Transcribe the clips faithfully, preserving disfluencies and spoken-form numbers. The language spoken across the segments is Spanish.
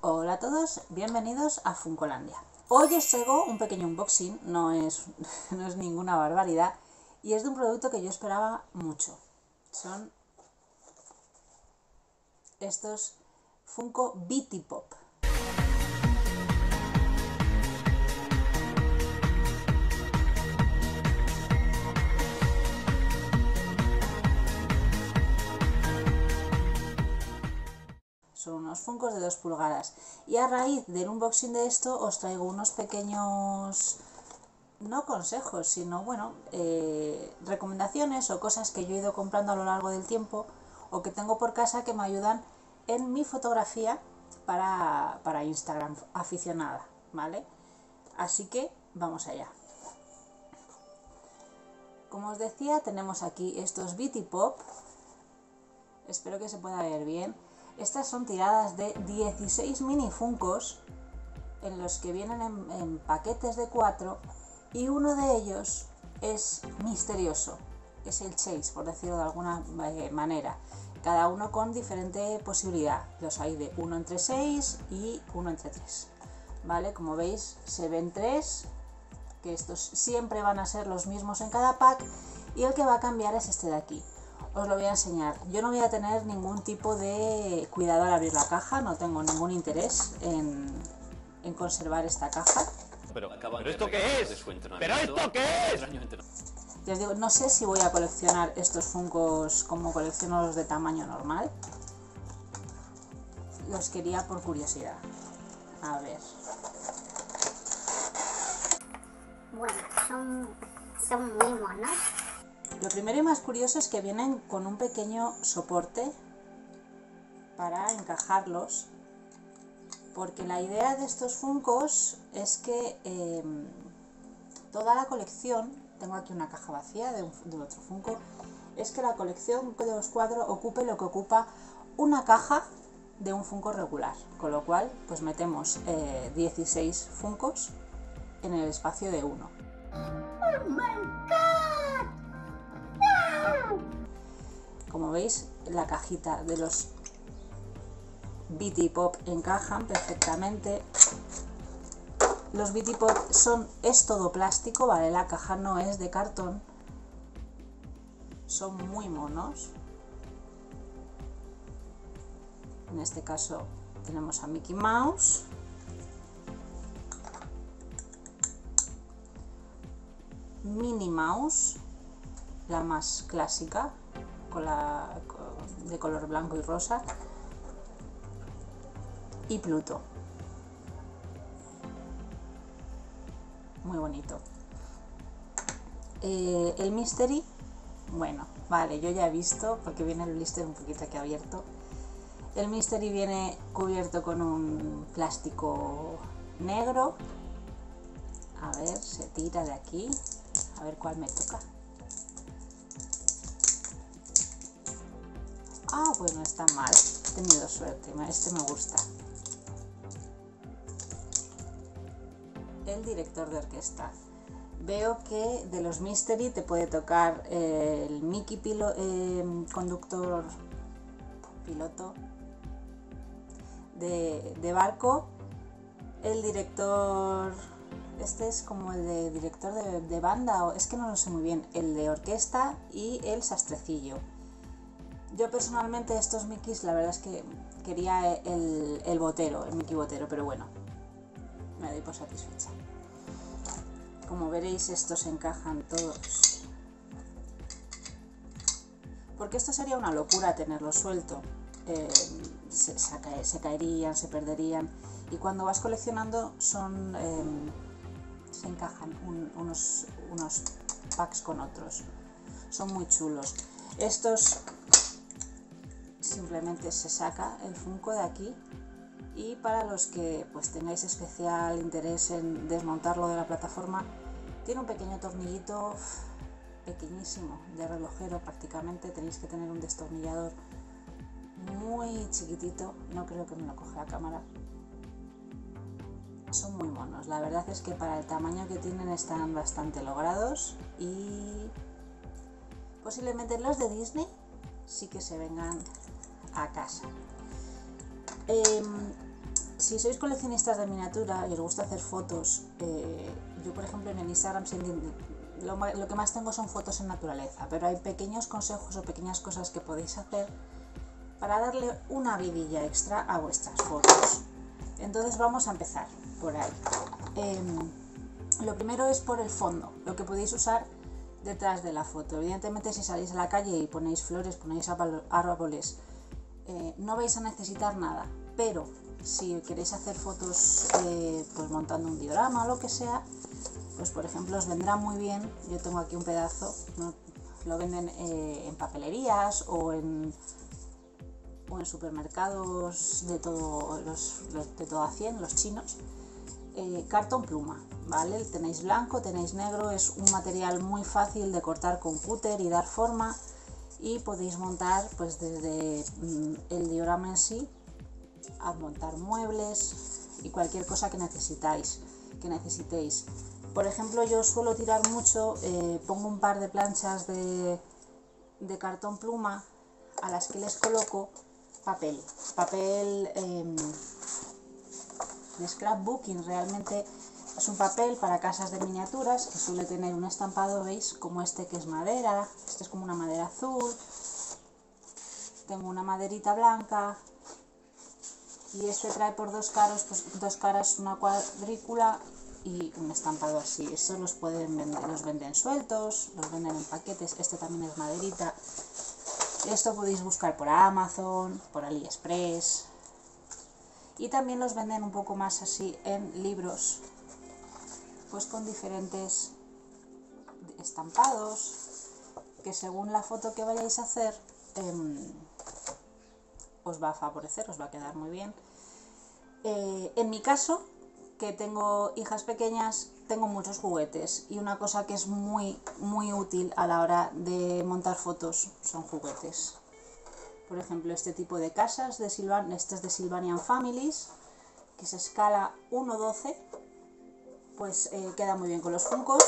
Hola a todos, bienvenidos a Funkolandia. Hoy os traigo un pequeño unboxing, no es, no es ninguna barbaridad, y es de un producto que yo esperaba mucho. Son estos Funko Bitty Pop. Son unos Funkos de dos pulgadas. Y a raíz del unboxing de esto os traigo unos pequeños, no consejos, sino bueno, eh, recomendaciones o cosas que yo he ido comprando a lo largo del tiempo o que tengo por casa que me ayudan en mi fotografía para, para Instagram aficionada, ¿vale? Así que vamos allá. Como os decía, tenemos aquí estos Bitty Pop. Espero que se pueda ver bien. Estas son tiradas de dieciséis mini Funkos en los que vienen en, en paquetes de cuatro y uno de ellos es misterioso, es el Chase, por decirlo de alguna eh, manera, cada uno con diferente posibilidad. Los hay de uno entre seis y uno entre tres, ¿vale? Como veis se ven tres, que estos siempre van a ser los mismos en cada pack, y el que va a cambiar es este de aquí. Os lo voy a enseñar. Yo no voy a tener ningún tipo de cuidado al abrir la caja, no tengo ningún interés en, en conservar esta caja. Pero, ¿pero esto qué es? ¿Pero esto qué es? Ya os digo, no sé si voy a coleccionar estos Funkos como colecciono los de tamaño normal. Los quería por curiosidad. A ver. Bueno, son, son muy monos. Lo primero y más curioso es que vienen con un pequeño soporte para encajarlos, porque la idea de estos Funkos es que eh, toda la colección, tengo aquí una caja vacía de, un, de otro Funko, es que la colección de los cuatro ocupe lo que ocupa una caja de un Funko regular, con lo cual pues metemos eh, dieciséis Funkos en el espacio de uno. ¡Oh my God! Como veis, la cajita de los Bitty Pop encajan perfectamente. Los Bitty Pop son, es todo plástico, ¿vale? La caja no es de cartón. Son muy monos. En este caso tenemos a Mickey Mouse. Minnie Mouse, la más clásica, con la, de color blanco y rosa, y Pluto, muy bonito. Eh, el Mystery, bueno, vale, yo ya he visto, porque viene el blister un poquito aquí abierto. El Mystery viene cubierto con un plástico negro. A ver, se tira de aquí, a ver cuál me toca. Ah, pues no está mal, he tenido suerte, este me gusta. El director de orquesta. Veo que de los Mystery te puede tocar eh, el Mickey pilo, eh, conductor, piloto de, de barco, el director, este es como el de director de, de banda, o es que no lo sé muy bien, el de orquesta y el sastrecillo. Yo personalmente estos Mickeys, la verdad es que quería el, el botero, el Mickey botero, pero bueno, me doy por satisfecha. Como veréis, estos encajan todos, porque esto sería una locura tenerlo suelto, eh, se, se, se caerían, se perderían, y cuando vas coleccionando son, eh, se encajan un, unos, unos packs con otros, son muy chulos. Estos simplemente se saca el Funko de aquí, y para los que pues tengáis especial interés en desmontarlo de la plataforma, tiene un pequeño tornillito pequeñísimo de relojero, prácticamente tenéis que tener un destornillador muy chiquitito, no creo que me lo coja la cámara. Son muy monos, la verdad es que para el tamaño que tienen están bastante logrados, y posiblemente los de Disney sí que se vengan a casa. Eh, si sois coleccionistas de miniatura y os gusta hacer fotos, eh, yo por ejemplo en el Instagram lo, lo que más tengo son fotos en naturaleza, pero hay pequeños consejos o pequeñas cosas que podéis hacer para darle una vidilla extra a vuestras fotos. Entonces vamos a empezar por ahí. Eh, lo primero es por el fondo, lo que podéis usar detrás de la foto. Evidentemente si salís a la calle y ponéis flores, ponéis árboles, eh, no vais a necesitar nada, pero si queréis hacer fotos eh, pues montando un diorama o lo que sea, pues por ejemplo os vendrá muy bien. Yo tengo aquí un pedazo, ¿no? Lo venden eh, en papelerías o en o en supermercados de todo, los, los, de todo a cien, los chinos, eh, cartón pluma, ¿vale? Tenéis blanco, tenéis negro, es un material muy fácil de cortar con cúter y dar forma, y podéis montar pues desde mm, el diorama en sí a montar muebles y cualquier cosa que necesitáis, que necesitéis. Por ejemplo, yo suelo tirar mucho, eh, pongo un par de planchas de, de cartón pluma a las que les coloco papel, papel eh, de scrapbooking. Realmente es un papel para casas de miniaturas que suele tener un estampado, veis, como este que es madera, este es como una madera azul, tengo una maderita blanca y este trae por dos caras, pues dos caras, una cuadrícula y un estampado así. Estos los pueden vender, los venden sueltos, los venden en paquetes. Este también es maderita. Esto podéis buscar por Amazon, por AliExpress, y también los venden un poco más así en libros, pues con diferentes estampados que según la foto que vayáis a hacer eh, os va a favorecer, os va a quedar muy bien. Eh, en mi caso, que tengo hijas pequeñas, tengo muchos juguetes, y una cosa que es muy muy útil a la hora de montar fotos son juguetes. Por ejemplo, este tipo de casas de Sylvan, este es de Sylvanian Families, que es escala uno doce, pues eh, queda muy bien con los Funkos.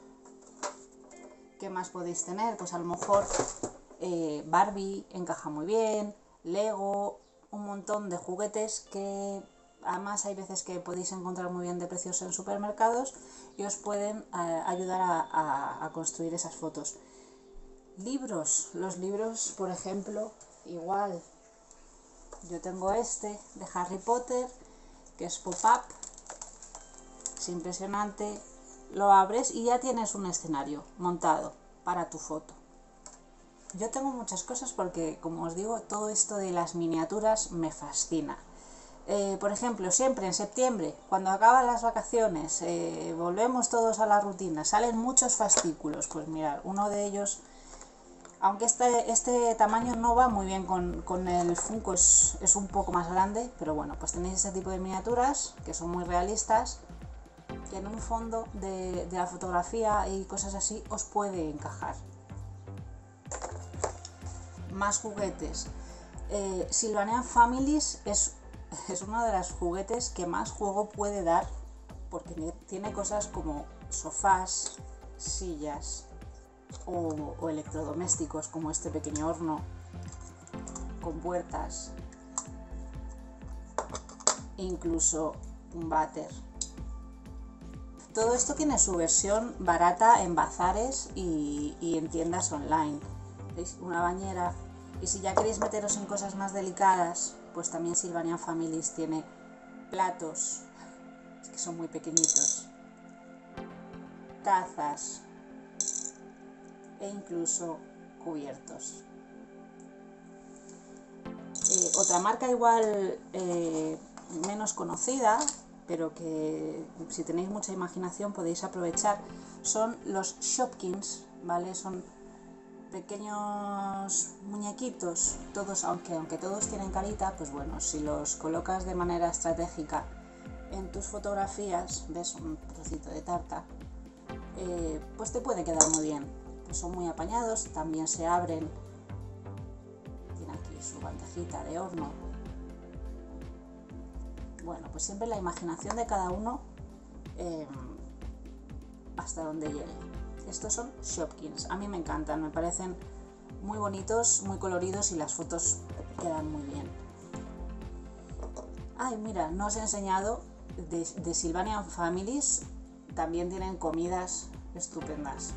¿Qué más podéis tener? Pues a lo mejor eh, Barbie encaja muy bien, Lego, un montón de juguetes que además hay veces que podéis encontrar muy bien de precios en supermercados y os pueden eh, ayudar a, a, a construir esas fotos. Libros, los libros por ejemplo, igual. Yo tengo este de Harry Potter, que es pop-up, es impresionante, lo abres y ya tienes un escenario montado para tu foto. Yo tengo muchas cosas porque, como os digo, todo esto de las miniaturas me fascina. Eh, por ejemplo, siempre en septiembre, cuando acaban las vacaciones, eh, volvemos todos a la rutina, salen muchos fascículos. Pues mirad, uno de ellos, aunque este, este tamaño no va muy bien con, con el Funko, es, es un poco más grande, pero bueno, pues tenéis este tipo de miniaturas que son muy realistas, que en un fondo de, de la fotografía y cosas así os puede encajar. Más juguetes. Eh, Sylvanian Families es Es uno de los juguetes que más juego puede dar, porque tiene cosas como sofás, sillas o, o electrodomésticos como este pequeño horno con puertas, e incluso un váter. Todo esto tiene su versión barata en bazares y, y en tiendas online. ¿Veis? Una bañera. Y si ya queréis meteros en cosas más delicadas, pues también Sylvanian Families tiene platos, que son muy pequeñitos, tazas e incluso cubiertos. Eh, otra marca igual eh, menos conocida, pero que si tenéis mucha imaginación podéis aprovechar, son los Shopkins, ¿vale? Son pequeños muñequitos, todos, aunque, aunque todos tienen carita, pues bueno, si los colocas de manera estratégica en tus fotografías, ves un trocito de tarta, eh, pues te puede quedar muy bien. Pues son muy apañados, también se abren, tiene aquí su bandejita de horno. Bueno, pues siempre la imaginación de cada uno eh, hasta donde llegue. Estos son Shopkins, a mí me encantan, me parecen muy bonitos, muy coloridos y las fotos quedan muy bien. Ay, mira, no os he enseñado de, de Sylvanian Families, también tienen comidas estupendas.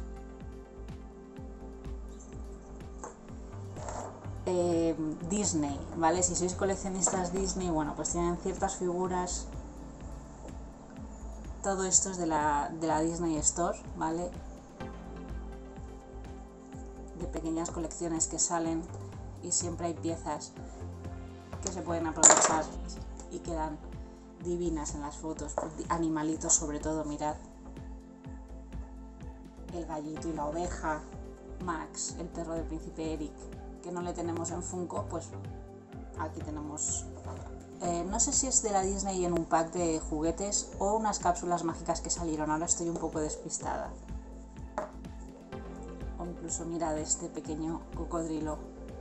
Eh, Disney, ¿vale? Si sois coleccionistas Disney, bueno, pues tienen ciertas figuras. Todo esto es de la, de la Disney Store, ¿vale? De pequeñas colecciones que salen y siempre hay piezas que se pueden aprovechar y quedan divinas en las fotos. Animalitos sobre todo, mirad. El gallito y la oveja, Max, el perro del príncipe Eric, que no le tenemos en Funko, pues aquí tenemos, eh, no sé si es de la Disney en un pack de juguetes o unas cápsulas mágicas que salieron, ahora estoy un poco despistada. O incluso mirad este pequeño cocodrilo.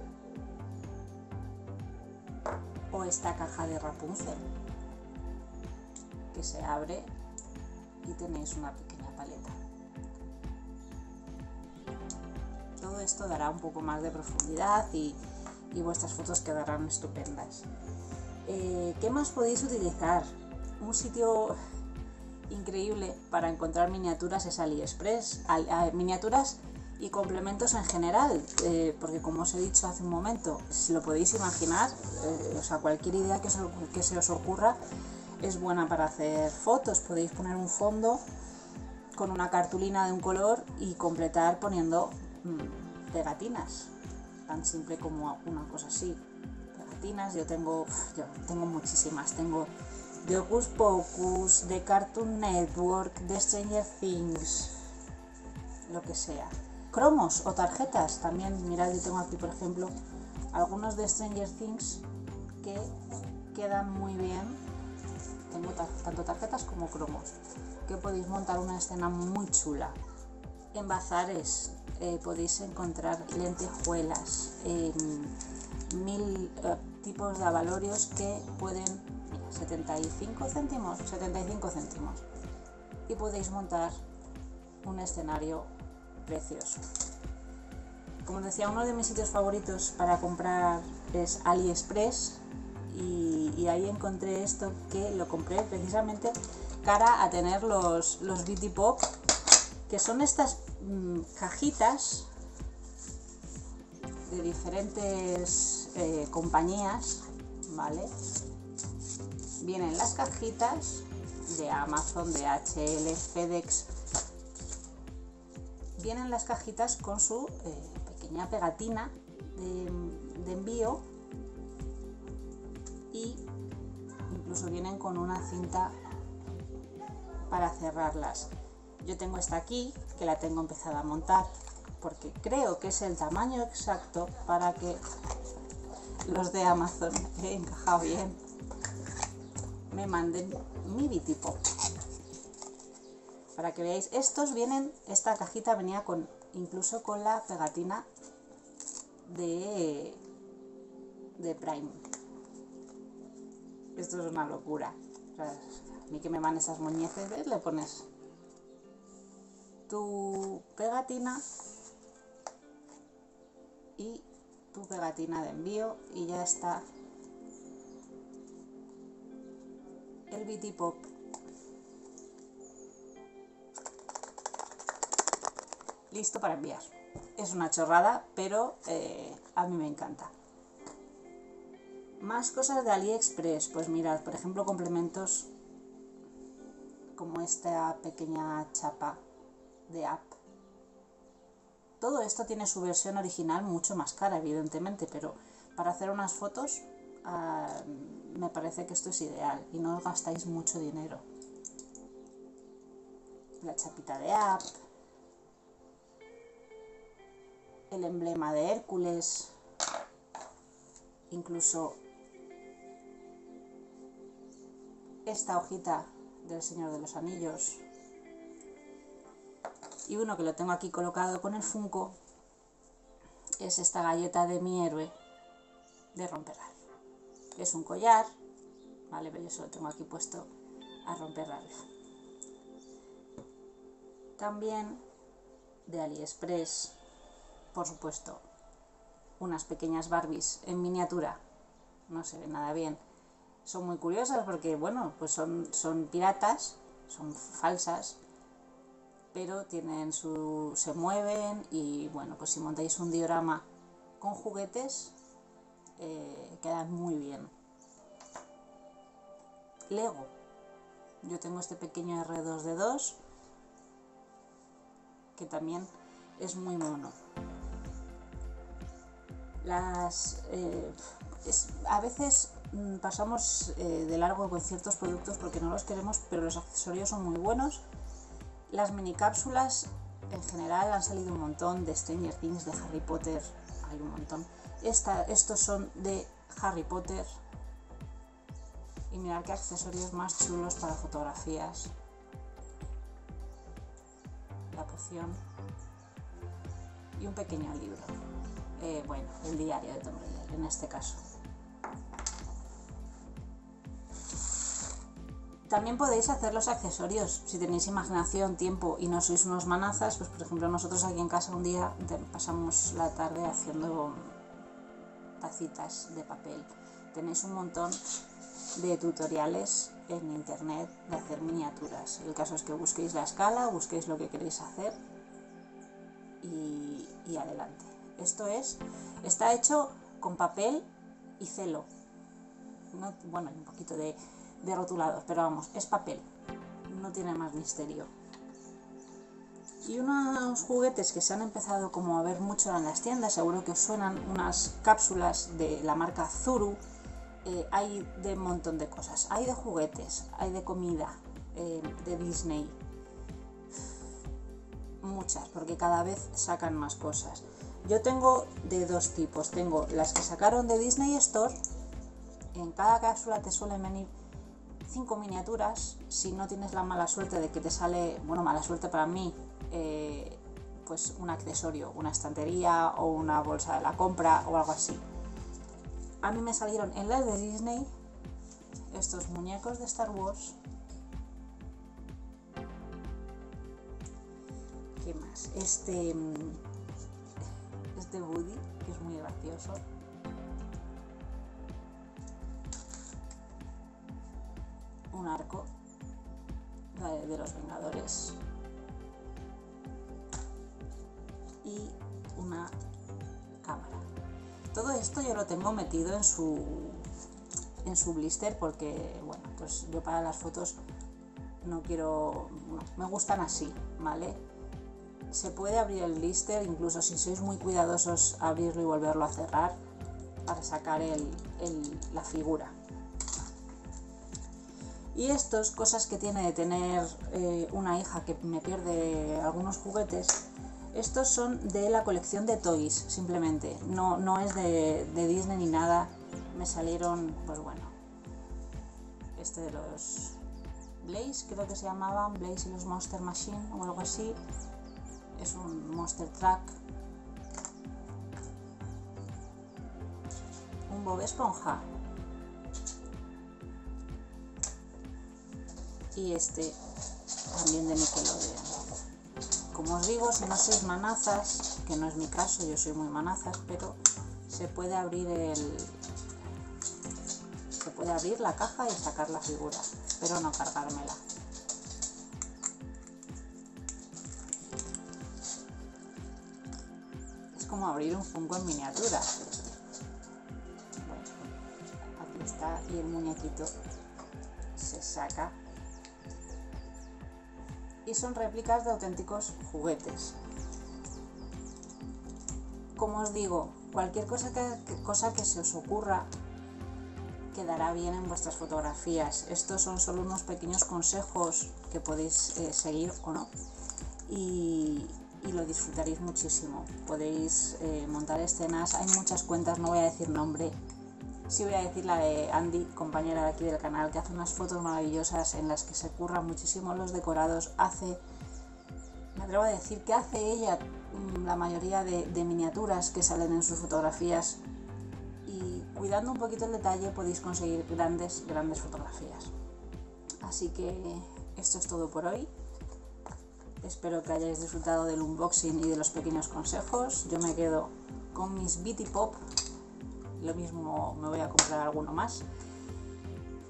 O esta caja de Rapunzel, que se abre y tenéis una pequeña paleta. Todo esto dará un poco más de profundidad y, y vuestras fotos quedarán estupendas. Eh, ¿Qué más podéis utilizar? Un sitio increíble para encontrar miniaturas es AliExpress. Al, a, miniaturas y complementos en general, eh, porque como os he dicho hace un momento, si lo podéis imaginar, eh, o sea, cualquier idea que se, que se os ocurra es buena para hacer fotos. Podéis poner un fondo con una cartulina de un color y completar poniendo mmm, pegatinas, tan simple como una cosa así. Pegatinas, yo tengo, yo tengo muchísimas, tengo de Hocus Pocus, de Cartoon Network, de Stranger Things, lo que sea. Cromos o tarjetas también, mirad, yo tengo aquí por ejemplo algunos de Stranger Things que quedan muy bien. Tengo tar tanto tarjetas como cromos, que podéis montar una escena muy chula. En bazares eh, podéis encontrar lentejuelas, eh, mil eh, tipos de avalorios que pueden, mira, setenta y cinco céntimos, setenta y cinco céntimos, y podéis montar un escenario precioso. Como os decía, uno de mis sitios favoritos para comprar es AliExpress, y, y ahí encontré esto, que lo compré precisamente cara a tener los, los Beauty Pop, que son estas mmm, cajitas de diferentes eh, compañías, ¿vale? Vienen las cajitas de Amazon, de H L, FedEx. Vienen las cajitas con su eh, pequeña pegatina de, de envío, y incluso vienen con una cinta para cerrarlas. Yo tengo esta aquí, que la tengo empezada a montar, porque creo que es el tamaño exacto para que los de Amazon, que he encajado bien, me manden mi Beauty Pop. Para que veáis, estos vienen, esta cajita venía con, incluso con la pegatina de, de Prime. Esto es una locura. O sea, a mí que me van esas muñeces, ¿ves? Le pones tu pegatina y tu pegatina de envío y ya está el Beauty Pop listo para enviar. Es una chorrada, pero eh, a mí me encanta. Más cosas de AliExpress, pues mirad, por ejemplo, complementos como esta pequeña chapa de app. Todo esto tiene su versión original mucho más cara, evidentemente, pero para hacer unas fotos uh, me parece que esto es ideal y no gastáis mucho dinero. La chapita de app, el emblema de Hércules, incluso esta hojita del Señor de los Anillos, y uno que lo tengo aquí colocado con el Funko es esta galleta de mi héroe de Romperralph. Es un collar, vale, pero yo se lo tengo aquí puesto a Romperralph. También de AliExpress, por supuesto, unas pequeñas Barbies en miniatura, no se ve nada bien, son muy curiosas porque, bueno, pues son, son piratas, son falsas, pero tienen su, se mueven y, bueno, pues si montáis un diorama con juguetes, eh, quedan muy bien. Lego. Yo tengo este pequeño erre dos de dos que también es muy mono. Las eh, es, a veces mm, pasamos eh, de largo con ciertos productos porque no los queremos, pero los accesorios son muy buenos. Las mini cápsulas en general han salido un montón, de Stranger Things, de Harry Potter, hay un montón. Esta, estos son de Harry Potter. Y mirad qué accesorios más chulos para fotografías. La poción. Y un pequeño libro. Eh, bueno, el diario de Tomb Raider en este caso. También podéis hacer los accesorios. Si tenéis imaginación, tiempo y no sois unos manazas, pues por ejemplo nosotros aquí en casa un día pasamos la tarde haciendo tacitas de papel. Tenéis un montón de tutoriales en internet de hacer miniaturas. El caso es que busquéis la escala, busquéis lo que queréis hacer y, y adelante. Esto es, está hecho con papel y celo. No, bueno, hay un poquito de, de rotulador, pero vamos, es papel. No tiene más misterio. Y unos juguetes que se han empezado como a ver mucho en las tiendas, seguro que os suenan, unas cápsulas de la marca Zuru. Eh, hay de un montón de cosas, hay de juguetes, hay de comida, eh, de Disney, muchas, porque cada vez sacan más cosas. Yo tengo de dos tipos, tengo las que sacaron de Disney Store, en cada cápsula te suelen venir cinco miniaturas, si no tienes la mala suerte de que te sale, bueno, mala suerte para mí, eh, pues un accesorio, una estantería o una bolsa de la compra o algo así. A mí me salieron en las de Disney estos muñecos de Star Wars. ¿Qué más? Este, este Woody, que es muy gracioso. Un arco de, de los Vengadores. Y una cámara. Todo esto yo lo tengo metido en su en su blister porque, bueno, pues yo para las fotos no quiero, no, me gustan así, ¿vale? Se puede abrir el blister, incluso si sois muy cuidadosos, abrirlo y volverlo a cerrar para sacar el, el, la figura. Y esto es cosas que tiene de tener eh, una hija que me pierde algunos juguetes. Estos son de la colección de Toys, simplemente. No, no es de, de Disney ni nada. Me salieron, pues bueno, este de los Blaze, creo que se llamaban, Blaze y los Monster Machine o algo así. Es un Monster Truck. Un Bob Esponja. Y este también de Nickelodeon. Como os digo, si no sois manazas, que no es mi caso, yo soy muy manazas, pero se puede abrir el se puede abrir la caja y sacar la figura, pero no cargármela. Es como abrir un Funko en miniatura. Bueno, aquí está y el muñequito se saca. Y son réplicas de auténticos juguetes. Como os digo, cualquier cosa que, cosa que se os ocurra quedará bien en vuestras fotografías. Estos son solo unos pequeños consejos que podéis eh, seguir o no. Y, y lo disfrutaréis muchísimo. Podéis eh, montar escenas. Hay muchas cuentas, no voy a decir nombre. Sí voy a decir la de Andy, compañera de aquí del canal, que hace unas fotos maravillosas en las que se curran muchísimo los decorados. Hace, me atrevo a decir que hace ella la mayoría de, de miniaturas que salen en sus fotografías. Y cuidando un poquito el detalle podéis conseguir grandes, grandes fotografías. Así que esto es todo por hoy. Espero que hayáis disfrutado del unboxing y de los pequeños consejos. Yo me quedo con mis Bitty Pop. Lo mismo me voy a comprar alguno más.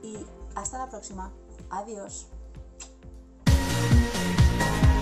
Hasta la próxima. Adiós.